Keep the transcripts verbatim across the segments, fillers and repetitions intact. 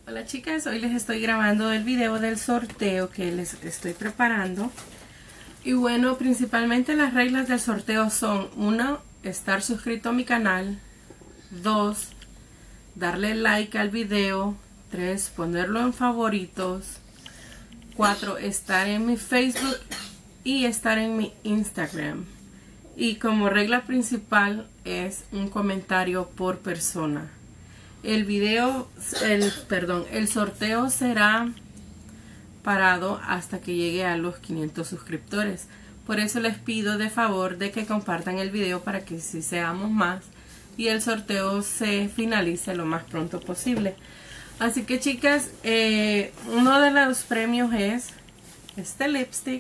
Hola chicas, hoy les estoy grabando el video del sorteo que les estoy preparando. Y bueno, principalmente las reglas del sorteo son: uno, estar suscrito a mi canal; dos, darle like al video; tres, ponerlo en favoritos; cuatro, estar en mi Facebook y estar en mi Instagram. Y como regla principal es un comentario por persona. El video, el, perdón, el sorteo será parado hasta que llegue a los quinientos suscriptores. Por eso les pido de favor de que compartan el video para que si seamos más y el sorteo se finalice lo más pronto posible. Así que chicas, eh, uno de los premios es este lipstick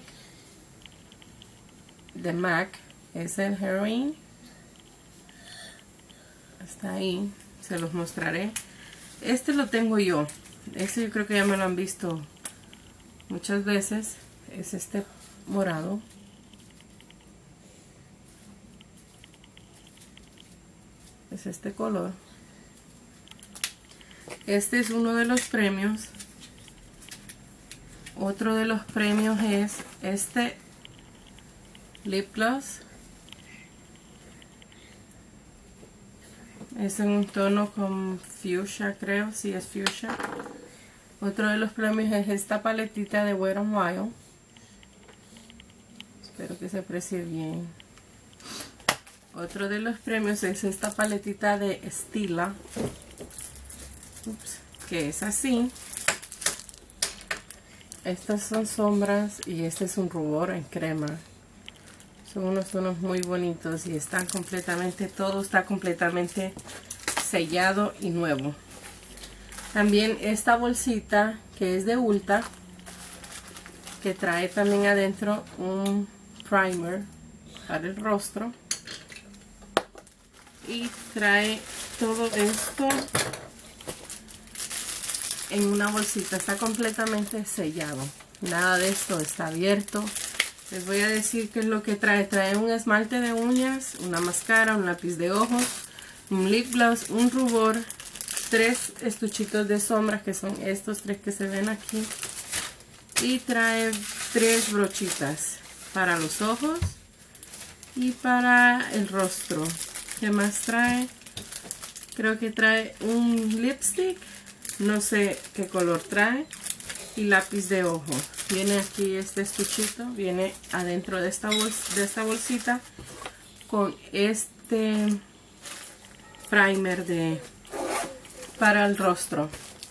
de MAC. Es el Heroine. Está ahí. Se los mostraré. Este lo tengo yo. Este yo creo que ya me lo han visto muchas veces. Es este morado. Es este color. Este es uno de los premios. Otro de los premios es este lip gloss. Es en un tono con fuchsia, creo, sí es fuchsia. Otro de los premios es esta paletita de Wet n Wild. Espero que se aprecie bien. Otro de los premios es esta paletita de Stila. Ups, que es así. Estas son sombras y este es un rubor en crema. Son unos tonos muy bonitos y están completamente, todo está completamente sellado y nuevo. También esta bolsita que es de Ulta, que trae también adentro un primer para el rostro. Y trae todo esto en una bolsita, está completamente sellado. Nada de esto está abierto. Les voy a decir qué es lo que trae. Trae un esmalte de uñas, una máscara, un lápiz de ojos, un lip gloss, un rubor, tres estuchitos de sombras, que son estos tres que se ven aquí. Y trae tres brochitas para los ojos y para el rostro. ¿Qué más trae? Creo que trae un lipstick. No sé qué color trae. Y lápiz de ojo. Viene aquí este estuchito, viene adentro de esta, bols de esta bolsita con este primer de para el rostro.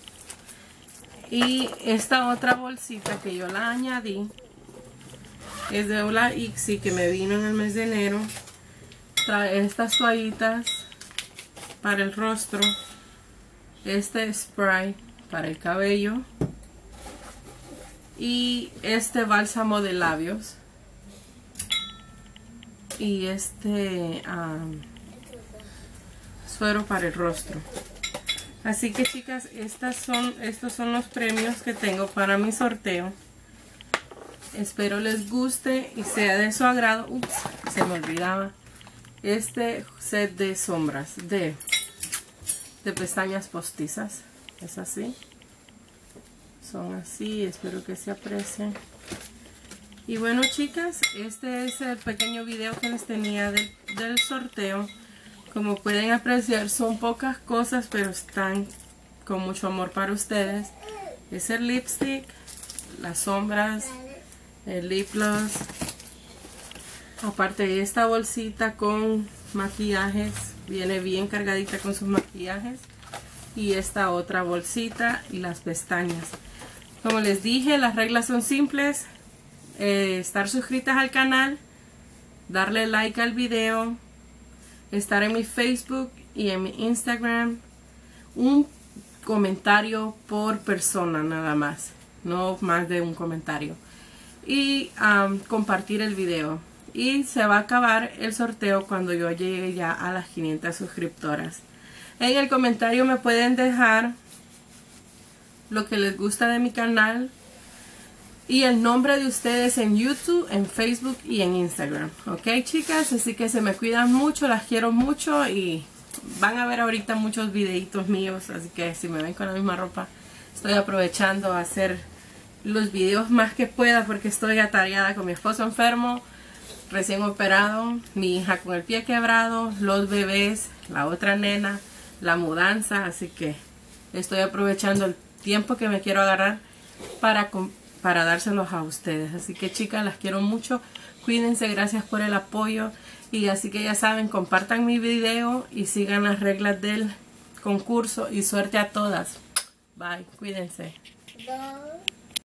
Y esta otra bolsita que yo la añadí es de Hola Ixi, que me vino en el mes de enero. Trae estas toallitas para el rostro, este spray para el cabello y este bálsamo de labios y este um, suero para el rostro. Así que chicas, estas son, estos son los premios que tengo para mi sorteo. Espero les guste y sea de su agrado. Ups, se me olvidaba. Este set de sombras de, de pestañas postizas. Es así. Son así, espero que se aprecien. Y bueno chicas, este es el pequeño video que les tenía de, del sorteo. Como pueden apreciar, son pocas cosas, pero están con mucho amor para ustedes. Es el lipstick, las sombras, el lip gloss. Aparte de esta bolsita con maquillajes, viene bien cargadita con sus maquillajes. Y esta otra bolsita y las pestañas. Como les dije, las reglas son simples. Eh, estar suscritas al canal, darle like al video, estar en mi Facebook y en mi Instagram, un comentario por persona nada más, no más de un comentario, y um, compartir el video. Y se va a acabar el sorteo cuando yo llegue ya a las quinientas suscriptoras. En el comentario me pueden dejar lo que les gusta de mi canal y el nombre de ustedes en YouTube, en Facebook y en Instagram. Ok chicas, así que se me cuidan mucho, las quiero mucho y van a ver ahorita muchos videitos míos, así que si me ven con la misma ropa Estoy aprovechando a hacer los videos más que pueda porque estoy atareada con mi esposo enfermo, recién operado, mi hija con el pie quebrado, los bebés, la otra nena, la mudanza, así que estoy aprovechando el tiempo que me quiero agarrar para, para dárselos a ustedes. Así que chicas, las quiero mucho, cuídense, gracias por el apoyo y así que ya saben, compartan mi video y sigan las reglas del concurso y suerte a todas. Bye, cuídense. Dos.